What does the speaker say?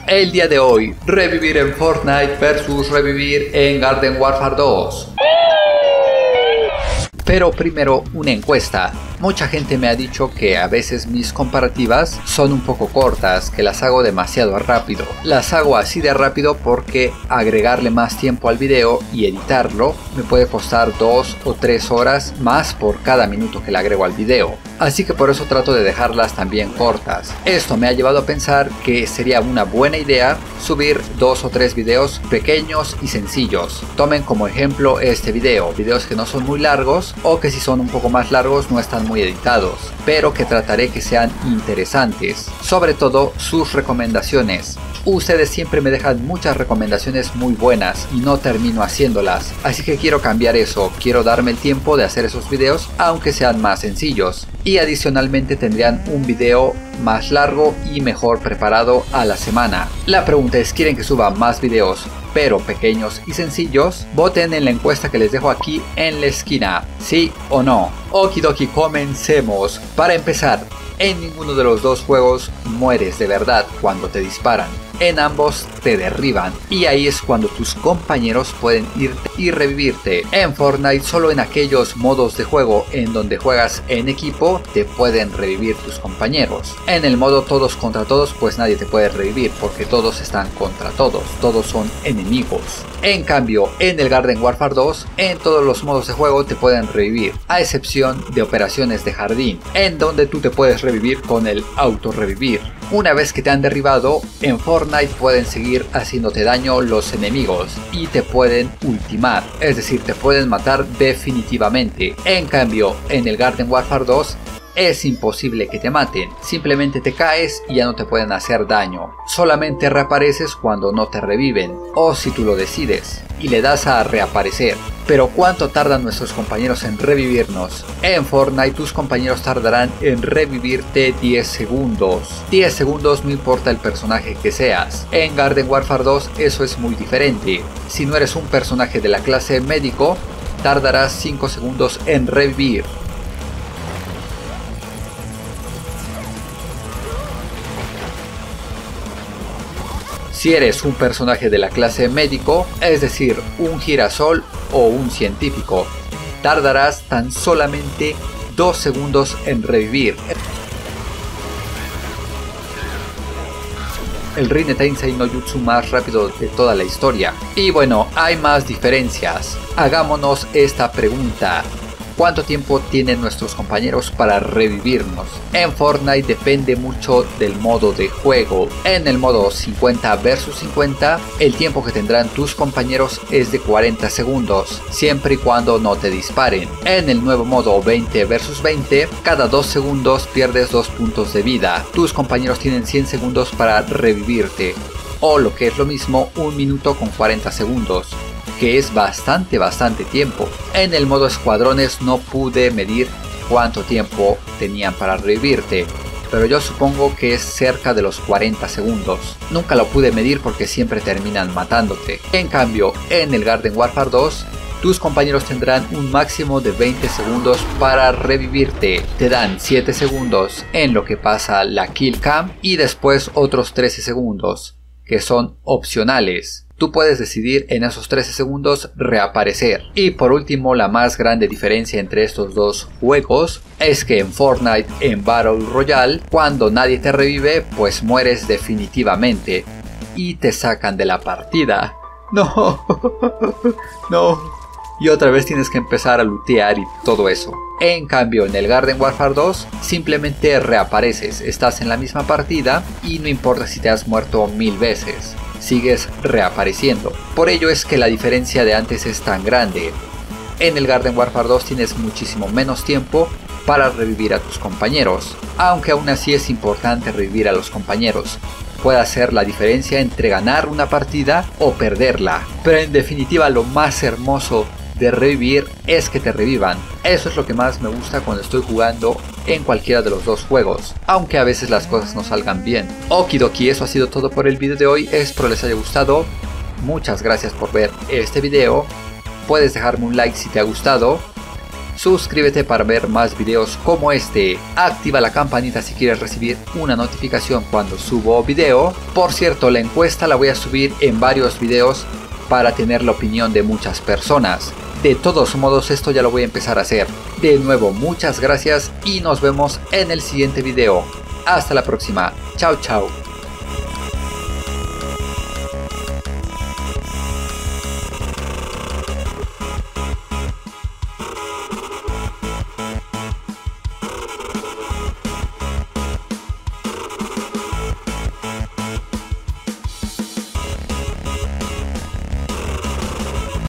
El día de hoy, revivir en Fortnite versus revivir en Garden Warfare 2. Pero primero una encuesta. Mucha gente me ha dicho que a veces mis comparativas son un poco cortas, que las hago demasiado rápido. Las hago así de rápido porque agregarle más tiempo al video y editarlo me puede costar 2 o 3 horas más por cada minuto que le agrego al video. Así que por eso trato de dejarlas también cortas. Esto me ha llevado a pensar que sería una buena idea subir 2 o 3 videos pequeños y sencillos. Tomen como ejemplo este video, videos que no son muy largos o que si son un poco más largos no están muy editados, pero que trataré que sean interesantes. Sobre todo sus recomendaciones. Ustedes siempre me dejan muchas recomendaciones muy buenas y no termino haciéndolas, así que quiero cambiar eso, quiero darme el tiempo de hacer esos videos aunque sean más sencillos. Y adicionalmente tendrían un video más largo y mejor preparado a la semana. La pregunta es, ¿quieren que suba más videos pero pequeños y sencillos? Voten en la encuesta que les dejo aquí en la esquina, ¿sí o no? Okidoki, comencemos. Para empezar, en ninguno de los dos juegos mueres de verdad cuando te disparan. En ambos te derriban y ahí es cuando tus compañeros pueden irte y revivirte. En Fortnite solo en aquellos modos de juego en donde juegas en equipo te pueden revivir tus compañeros. En el modo todos contra todos pues nadie te puede revivir porque todos están contra todos, todos son enemigos. En cambio en el Garden Warfare 2 en todos los modos de juego te pueden revivir, a excepción de operaciones de jardín en donde tú te puedes revivir con el auto revivir. Una vez que te han derribado, en Fortnite pueden seguir haciéndote daño los enemigos y te pueden ultimar, es decir, te pueden matar definitivamente. En cambio, en el Garden Warfare 2 es imposible que te maten, simplemente te caes y ya no te pueden hacer daño. Solamente reapareces cuando no te reviven, o si tú lo decides, y le das a reaparecer. Pero ¿cuánto tardan nuestros compañeros en revivirnos? En Fortnite tus compañeros tardarán en revivirte 10 segundos. 10 segundos no importa el personaje que seas. En Garden Warfare 2 eso es muy diferente. Si no eres un personaje de la clase médico, tardarás 5 segundos en revivir. Si eres un personaje de la clase médico, es decir, un girasol o un científico, tardarás tan solamente 2 segundos en revivir. El Rinne Tensei no Jutsu más rápido de toda la historia. Y bueno, hay más diferencias. Hagámonos esta pregunta. ¿Cuánto tiempo tienen nuestros compañeros para revivirnos? En Fortnite depende mucho del modo de juego. En el modo 50 vs 50, el tiempo que tendrán tus compañeros es de 40 segundos, siempre y cuando no te disparen. En el nuevo modo 20 vs 20, cada 2 segundos pierdes 2 puntos de vida. Tus compañeros tienen 100 segundos para revivirte, o lo que es lo mismo, 1 minuto con 40 segundos. Que es bastante tiempo. En el modo escuadrones no pude medir cuánto tiempo tenían para revivirte, pero yo supongo que es cerca de los 40 segundos. Nunca lo pude medir porque siempre terminan matándote. En cambio, en el Garden Warfare 2, tus compañeros tendrán un máximo de 20 segundos para revivirte. Te dan 7 segundos en lo que pasa la kill cam y después otros 13 segundos, que son opcionales. Tú puedes decidir en esos 13 segundos reaparecer. Y por último, la más grande diferencia entre estos dos juegos es que en Fortnite, en Battle Royale, cuando nadie te revive, pues mueres definitivamente y te sacan de la partida. No, no. Y otra vez tienes que empezar a lootear y todo eso. En cambio, en el Garden Warfare 2 simplemente reapareces, estás en la misma partida y no importa si te has muerto 1000 veces. Sigues reapareciendo. Por ello es que la diferencia de antes es tan grande. En el Garden Warfare 2 tienes muchísimo menos tiempo para revivir a tus compañeros, aunque aún así es importante revivir a los compañeros. Puede hacer la diferencia entre ganar una partida o perderla, pero en definitiva lo más hermoso de revivir es que te revivan. Eso es lo que más me gusta cuando estoy jugando en cualquiera de los dos juegos, aunque a veces las cosas no salgan bien. Okidoki, eso ha sido todo por el video de hoy, espero les haya gustado. Muchas gracias por ver este video, puedes dejarme un like si te ha gustado, suscríbete para ver más videos como este, activa la campanita si quieres recibir una notificación cuando subo video. Por cierto, la encuesta la voy a subir en varios videos para tener la opinión de muchas personas. De todos modos, esto ya lo voy a empezar a hacer. De nuevo, muchas gracias y nos vemos en el siguiente video. Hasta la próxima. Chao, chao.